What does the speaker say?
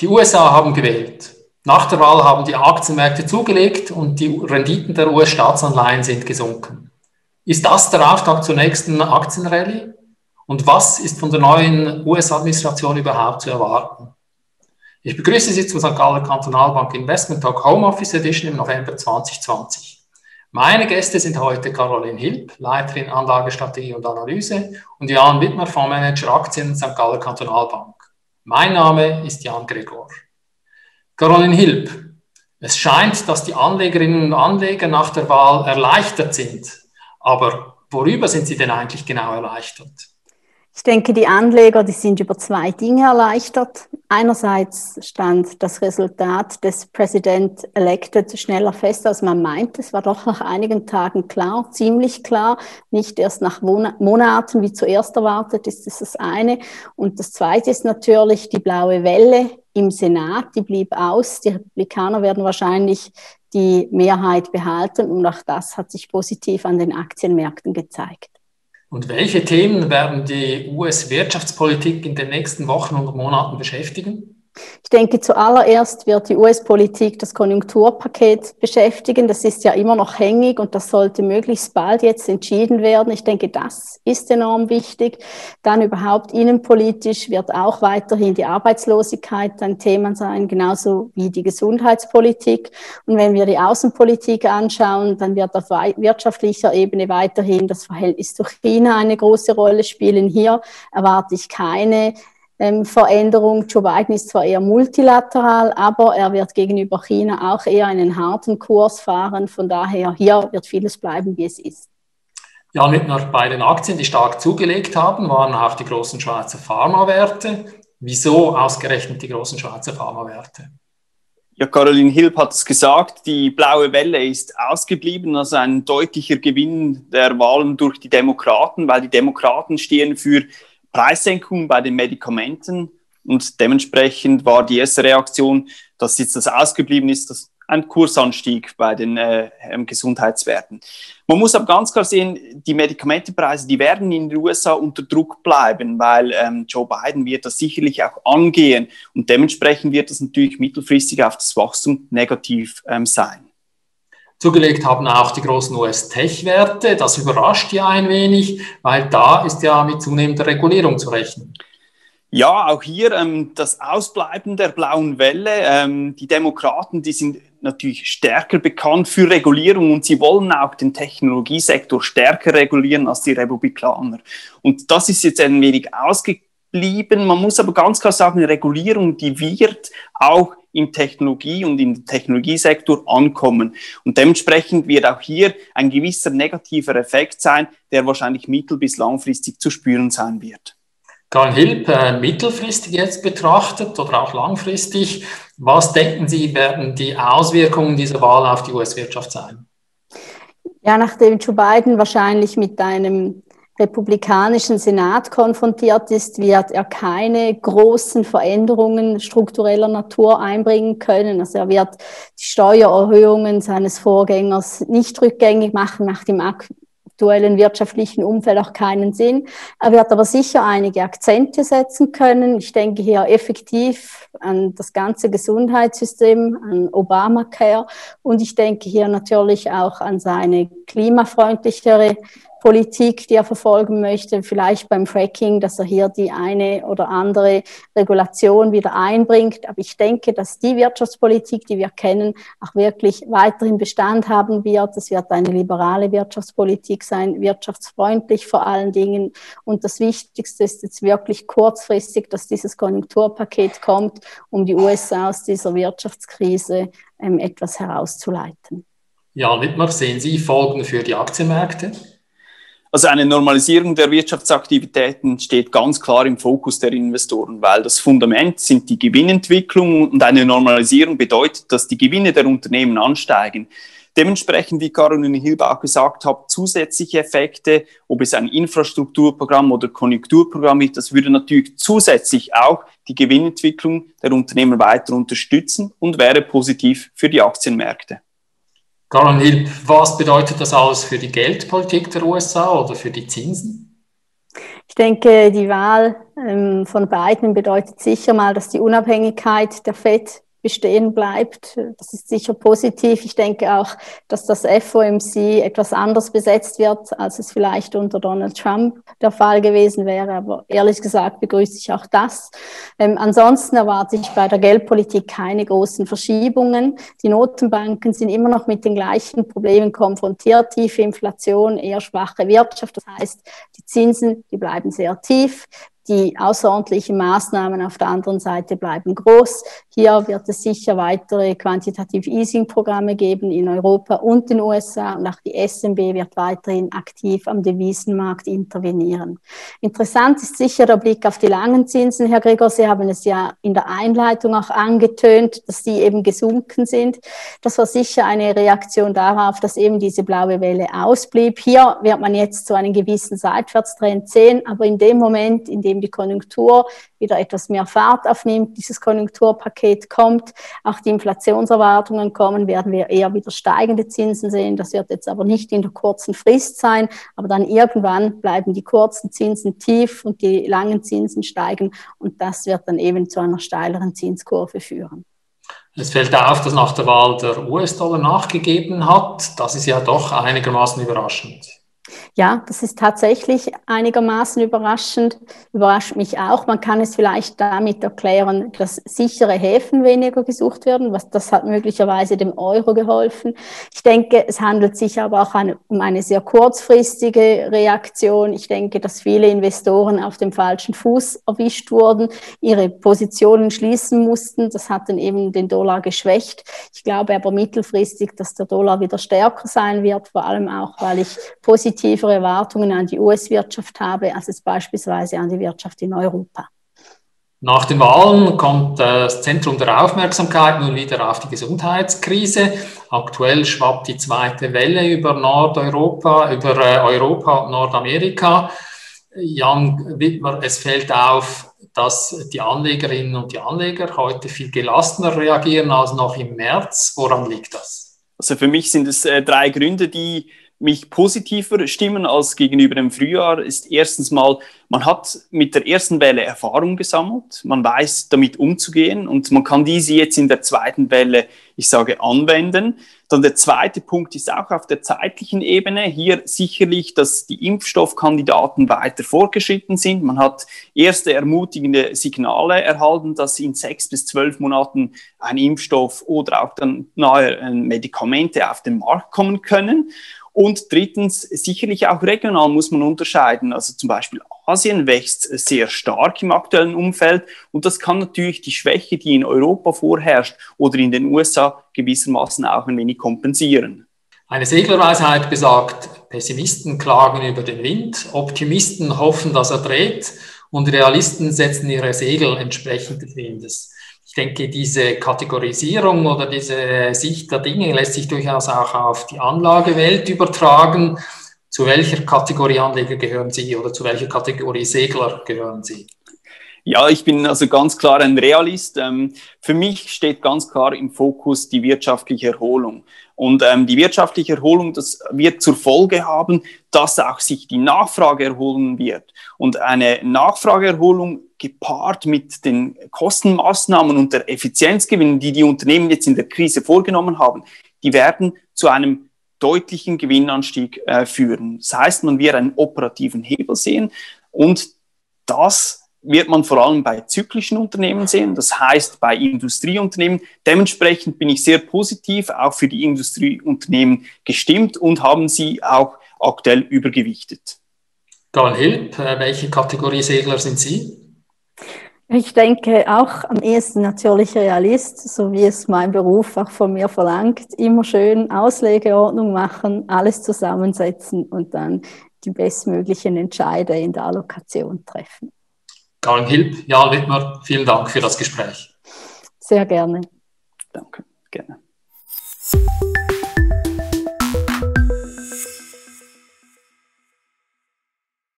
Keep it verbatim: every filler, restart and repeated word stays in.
Die U S A haben gewählt. Nach der Wahl haben die Aktienmärkte zugelegt und die Renditen der U S-Staatsanleihen sind gesunken. Ist das der Auftakt zur nächsten Aktienrallye? Und was ist von der neuen U S-Administration überhaupt zu erwarten? Ich begrüße Sie zum Sankt Galler Kantonalbank Investment Talk Homeoffice Edition im November zwanzig zwanzig. Meine Gäste sind heute Caroline Hilb, Leiterin Anlagestrategie und Analyse, und Jan Wittmer, Fondsmanager Aktien Sankt Galler Kantonalbank. Mein Name ist Jan Gregor. Caroline Hilb, es scheint, dass die Anlegerinnen und Anleger nach der Wahl erleichtert sind. Aber worüber sind sie denn eigentlich genau erleichtert? Ich denke, die Anleger, die sind über zwei Dinge erleichtert. Einerseits stand das Resultat des President-Elected schneller fest, als man meint. Es war doch nach einigen Tagen klar, ziemlich klar. Nicht erst nach Monaten, wie zuerst erwartet, ist das das eine. Und das zweite ist natürlich die blaue Welle im Senat. Die blieb aus. Die Republikaner werden wahrscheinlich die Mehrheit behalten. Und auch das hat sich positiv an den Aktienmärkten gezeigt. Und welche Themen werden die U S-Wirtschaftspolitik in den nächsten Wochen und Monaten beschäftigen? Ich denke, zuallererst wird die U S-Politik das Konjunkturpaket beschäftigen. Das ist ja immer noch hängig und das sollte möglichst bald jetzt entschieden werden. Ich denke, das ist enorm wichtig. Dann überhaupt innenpolitisch wird auch weiterhin die Arbeitslosigkeit ein Thema sein, genauso wie die Gesundheitspolitik. Und wenn wir die Außenpolitik anschauen, dann wird auf wirtschaftlicher Ebene weiterhin das Verhältnis zu China eine große Rolle spielen. Hier erwarte ich keine Ähm, Veränderung. Joe Biden ist zwar eher multilateral, aber er wird gegenüber China auch eher einen harten Kurs fahren. Von daher, hier wird vieles bleiben, wie es ist. Ja, nicht nur bei den Aktien, die stark zugelegt haben, waren auch die großen Schweizer Pharmawerte. Wieso ausgerechnet die großen Schweizer Pharmawerte? Ja, Caroline Hilb hat es gesagt, die blaue Welle ist ausgeblieben, also ein deutlicher Gewinn der Wahlen durch die Demokraten, weil die Demokraten stehen für Preissenkungen bei den Medikamenten und dementsprechend war die erste Reaktion, dass jetzt das ausgeblieben ist, dass ein Kursanstieg bei den äh, Gesundheitswerten. Man muss aber ganz klar sehen, die Medikamentenpreise, die werden in den U S A unter Druck bleiben, weil ähm, Joe Biden wird das sicherlich auch angehen und dementsprechend wird das natürlich mittelfristig auf das Wachstum negativ ähm, sein. Zugelegt haben auch die großen U S-Tech-Werte. Das überrascht ja ein wenig, weil da ist ja mit zunehmender Regulierung zu rechnen. Ja, auch hier ähm, das Ausbleiben der blauen Welle. Ähm, die Demokraten, die sind natürlich stärker bekannt für Regulierung und sie wollen auch den Technologiesektor stärker regulieren als die Republikaner. Und das ist jetzt ein wenig ausgeblieben. Man muss aber ganz klar sagen, Regulierung, die wird auch im Technologie- und im Technologiesektor ankommen. Und dementsprechend wird auch hier ein gewisser negativer Effekt sein, der wahrscheinlich mittel- bis langfristig zu spüren sein wird. Caroline Hilb, äh, mittelfristig jetzt betrachtet oder auch langfristig, was denken Sie, werden die Auswirkungen dieser Wahl auf die U S-Wirtschaft sein? Ja, nachdem Joe Biden wahrscheinlich mit einem republikanischen Senat konfrontiert ist, wird er keine großen Veränderungen struktureller Natur einbringen können. Also er wird die Steuererhöhungen seines Vorgängers nicht rückgängig machen, nach dem aktuellen wirtschaftlichen Umfeld auch keinen Sinn. Er wird aber sicher einige Akzente setzen können. Ich denke hier effektiv an das ganze Gesundheitssystem, an Obamacare und ich denke hier natürlich auch an seine klimafreundlichere Politik, die er verfolgen möchte, vielleicht beim Fracking, dass er hier die eine oder andere Regulation wieder einbringt. Aber ich denke, dass die Wirtschaftspolitik, die wir kennen, auch wirklich weiterhin Bestand haben wird. Es wird eine liberale Wirtschaftspolitik sein, wirtschaftsfreundlich vor allen Dingen. Und das Wichtigste ist jetzt wirklich kurzfristig, dass dieses Konjunkturpaket kommt, um die U S A aus dieser Wirtschaftskrise ähm, etwas herauszuleiten. Ja, Wittmer, sehen Sie Folgen für die Aktienmärkte? Also eine Normalisierung der Wirtschaftsaktivitäten steht ganz klar im Fokus der Investoren, weil das Fundament sind die Gewinnentwicklung und eine Normalisierung bedeutet, dass die Gewinne der Unternehmen ansteigen. Dementsprechend, wie Caroline Hilb auch gesagt hat, zusätzliche Effekte, ob es ein Infrastrukturprogramm oder Konjunkturprogramm ist, das würde natürlich zusätzlich auch die Gewinnentwicklung der Unternehmen weiter unterstützen und wäre positiv für die Aktienmärkte. Caroline Hilb, was bedeutet das alles für die Geldpolitik der U S A oder für die Zinsen? Ich denke, die Wahl ähm, von Biden bedeutet sicher mal, dass die Unabhängigkeit der Fed bestehen bleibt. Das ist sicher positiv. Ich denke auch, dass das F O M C etwas anders besetzt wird, als es vielleicht unter Donald Trump der Fall gewesen wäre. Aber ehrlich gesagt begrüße ich auch das. Ähm, ansonsten erwarte ich bei der Geldpolitik keine großen Verschiebungen. Die Notenbanken sind immer noch mit den gleichen Problemen konfrontiert. Tiefe Inflation, eher schwache Wirtschaft. Das heißt, die Zinsen, die bleiben sehr tief. Die außerordentlichen Maßnahmen auf der anderen Seite bleiben groß. Hier wird es sicher weitere Quantitative Easing-Programme geben in Europa und den U S A und auch die S N B wird weiterhin aktiv am Devisenmarkt intervenieren. Interessant ist sicher der Blick auf die langen Zinsen. Herr Gregor, Sie haben es ja in der Einleitung auch angetönt, dass die eben gesunken sind. Das war sicher eine Reaktion darauf, dass eben diese blaue Welle ausblieb. Hier wird man jetzt so einen gewissen Seitwärtstrend sehen, aber in dem Moment, in dem die Konjunktur wieder etwas mehr Fahrt aufnimmt, dieses Konjunkturpaket kommt, auch die Inflationserwartungen kommen, werden wir eher wieder steigende Zinsen sehen. Das wird jetzt aber nicht in der kurzen Frist sein, aber dann irgendwann bleiben die kurzen Zinsen tief und die langen Zinsen steigen und das wird dann eben zu einer steileren Zinskurve führen. Es fällt auf, dass nach der Wahl der U S-Dollar nachgegeben hat. Das ist ja doch einigermaßen überraschend. Ja, das ist tatsächlich einigermaßen überraschend, überrascht mich auch. Man kann es vielleicht damit erklären, dass sichere Häfen weniger gesucht werden, was das hat möglicherweise dem Euro geholfen. Ich denke, es handelt sich aber auch eine, um eine sehr kurzfristige Reaktion. Ich denke, dass viele Investoren auf dem falschen Fuß erwischt wurden, ihre Positionen schließen mussten. Das hat dann eben den Dollar geschwächt. Ich glaube aber mittelfristig, dass der Dollar wieder stärker sein wird, vor allem auch, weil ich positiv Erwartungen an die U S-Wirtschaft habe, als es beispielsweise an die Wirtschaft in Europa. Nach den Wahlen kommt das Zentrum der Aufmerksamkeit nun wieder auf die Gesundheitskrise. Aktuell schwappt die zweite Welle über Nordeuropa, über Europa und Nordamerika. Jan Wittmer, es fällt auf, dass die Anlegerinnen und die Anleger heute viel gelassener reagieren als noch im März. Woran liegt das? Also für mich sind es äh, drei Gründe, die mich positiver stimmen als gegenüber dem Frühjahr, ist erstens mal, man hat mit der ersten Welle Erfahrung gesammelt, man weiß damit umzugehen und man kann diese jetzt in der zweiten Welle, ich sage, anwenden. Dann der zweite Punkt ist auch auf der zeitlichen Ebene. Hier sicherlich, dass die Impfstoffkandidaten weiter fortgeschritten sind. Man hat erste ermutigende Signale erhalten, dass in sechs bis zwölf Monaten ein Impfstoff oder auch dann nahe Medikamente auf den Markt kommen können. Und drittens, sicherlich auch regional muss man unterscheiden. Also zum Beispiel Asien wächst sehr stark im aktuellen Umfeld und das kann natürlich die Schwäche, die in Europa vorherrscht oder in den U S A gewissermaßen auch ein wenig kompensieren. Eine Seglerweisheit besagt, Pessimisten klagen über den Wind, Optimisten hoffen, dass er dreht und Realisten setzen ihre Segel entsprechend des Windes. Ich denke, diese Kategorisierung oder diese Sicht der Dinge lässt sich durchaus auch auf die Anlagewelt übertragen. Zu welcher Kategorie Anleger gehören Sie oder zu welcher Kategorie Segler gehören Sie? Ja, ich bin also ganz klar ein Realist. Ähm, für mich steht ganz klar im Fokus die wirtschaftliche Erholung. Und ähm, die wirtschaftliche Erholung, das wird zur Folge haben, dass auch sich die Nachfrage erholen wird. Und eine Nachfrageerholung gepaart mit den Kostenmaßnahmen und der Effizienzgewinn, die die Unternehmen jetzt in der Krise vorgenommen haben, die werden zu einem deutlichen Gewinnanstieg äh, führen. Das heißt, man wird einen operativen Hebel sehen und das wird man vor allem bei zyklischen Unternehmen sehen, das heißt bei Industrieunternehmen. Dementsprechend bin ich sehr positiv auch für die Industrieunternehmen gestimmt und haben sie auch aktuell übergewichtet. Karin Hilb, welche Kategorie Segler sind Sie? Ich denke auch am ehesten natürlich Realist, so wie es mein Beruf auch von mir verlangt. Immer schön Auslegeordnung machen, alles zusammensetzen und dann die bestmöglichen Entscheide in der Allokation treffen. Karin Hilb, Jan Wittmer, vielen Dank für das Gespräch. Sehr gerne. Danke, gerne.